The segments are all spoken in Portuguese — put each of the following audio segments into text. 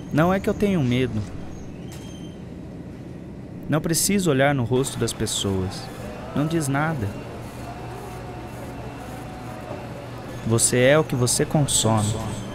Não é que eu tenho medo. Não preciso olhar no rosto das pessoas. Não diz nada. Você é o que você consome.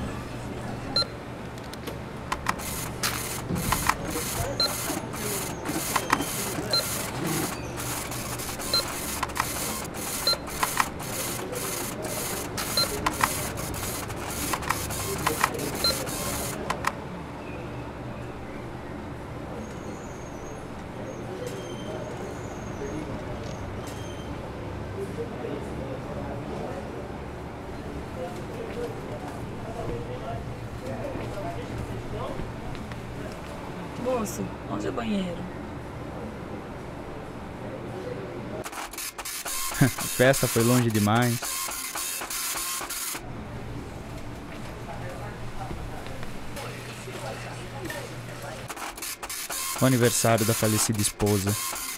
Moço, onde é o banheiro? A festa foi longe demais. O aniversário da falecida esposa.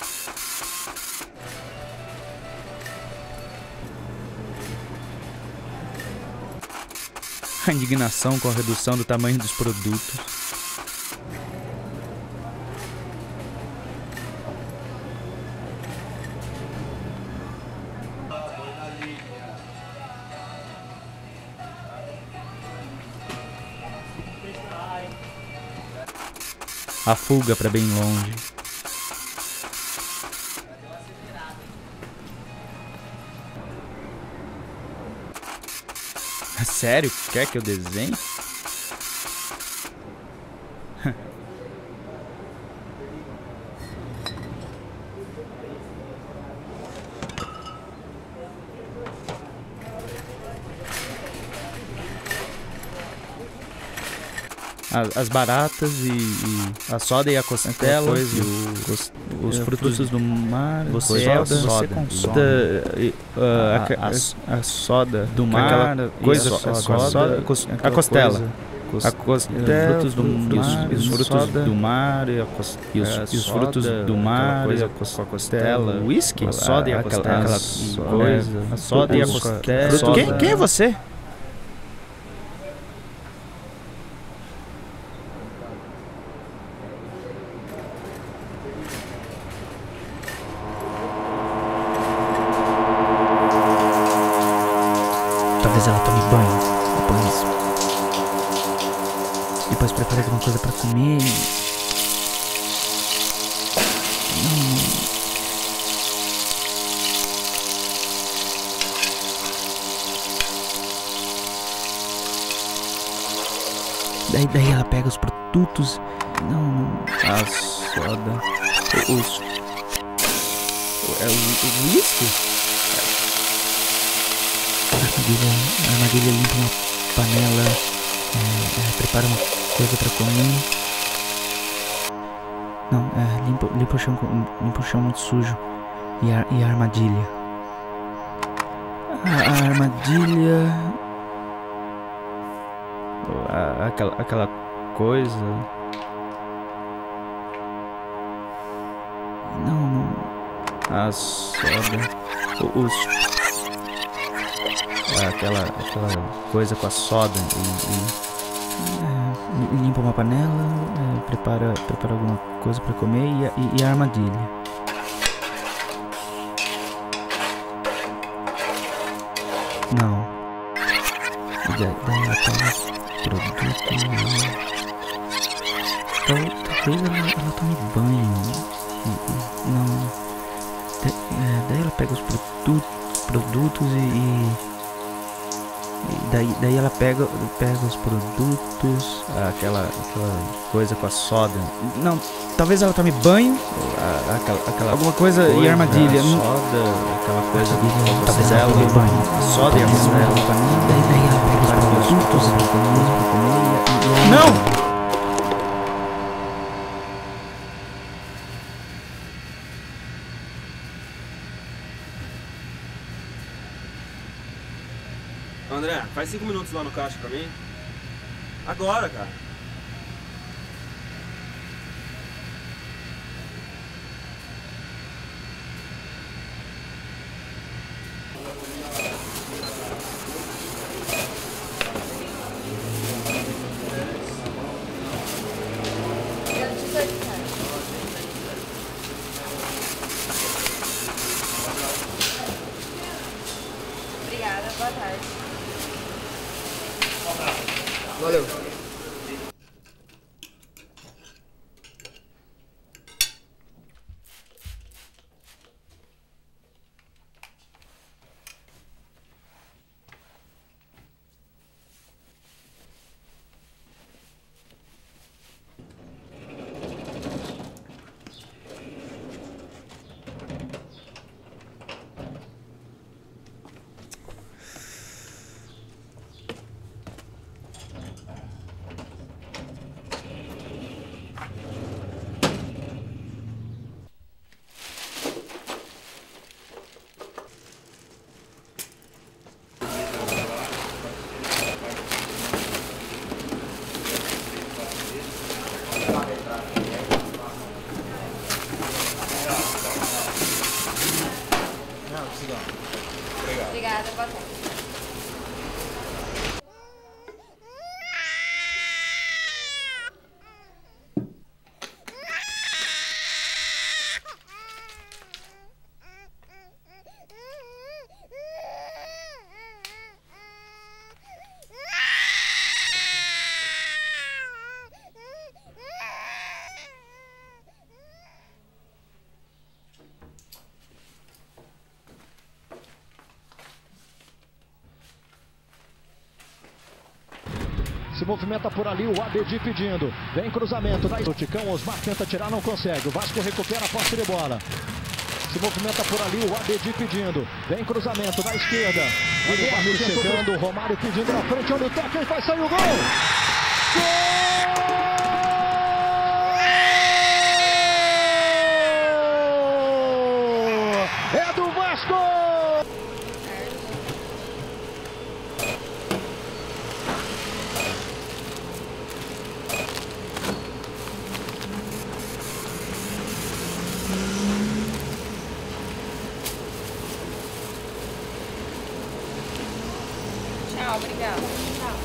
A indignação com a redução do tamanho dos produtos. A fuga para bem longe. Sério? Quer que eu desenhe? As baratas e a soda e a costela, os frutos do mar, você é o que você consome. A soda do mar, a costela. Frutos do mar, os frutos do mar e os frutos do mar e a costela. Whisky? A soda e a costela. A soda e a costela. Quem é você? Talvez ela tome banho depois prepare alguma coisa pra comer. Daí ela pega os produtos. A soda. O whisky? A armadilha limpa uma panela, prepara uma coisa pra comer. Limpa o chão muito sujo. E a armadilha? A armadilha... Aquela coisa... A soda... Aquela coisa com a soda limpa uma panela, prepara alguma coisa pra comer e a armadilha. Não. Daí ela pega produto. Talvez ela tome banho. Não. Daí ela pega os produtos daí ela pega os produtos, aquela coisa com a soda. Não, talvez ela tome banho, alguma coisa e armadilha. Soda, aquela coisa com a costela, tome banho. Soda e a costela. Daí ela pega os produtos pra comer. Não! André, faz 5 minutos lá no caixa pra mim. Agora, cara. Valeu. Obrigada, boa tarde. Se movimenta por ali o Abedi pedindo. Vem cruzamento. O Ticão, Osmar tenta tirar, não consegue. O Vasco recupera a posse de bola. Se movimenta por ali o Abedi pedindo. Vem cruzamento da esquerda. Guilherme chegando. O Romário pedindo na frente. Olha o toque. Vai sair o gol. Gol! É do Vasco! Tchau, obrigada. Tchau.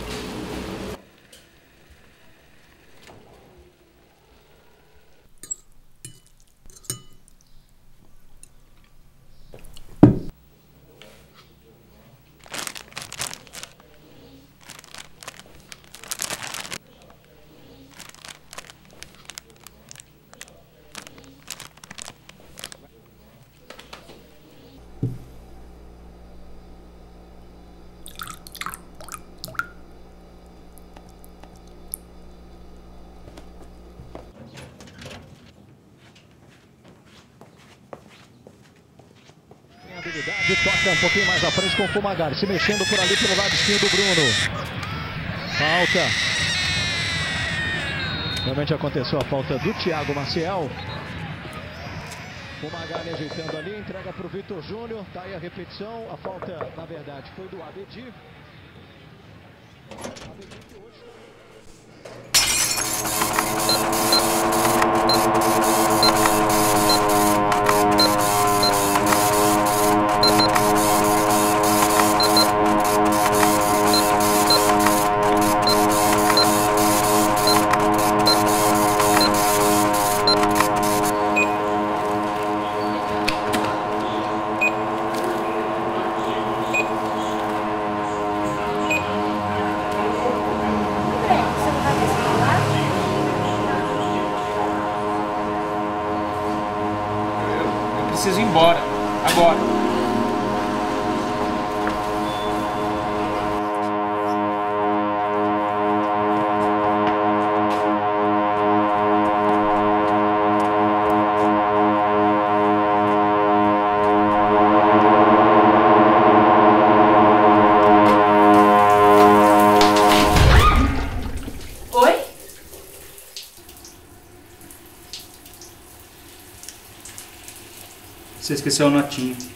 Toca um pouquinho mais à frente com o Fumagalli, se mexendo por ali pelo lado esquerdo do Bruno. Falta. Realmente aconteceu a falta do Thiago Maciel. Fumagalli ajeitando ali, entrega para o Vitor Júnior. Tá aí a repetição. A falta, na verdade, foi do Abedi. Preciso ir embora, agora. Oi? Você esqueceu a notinha.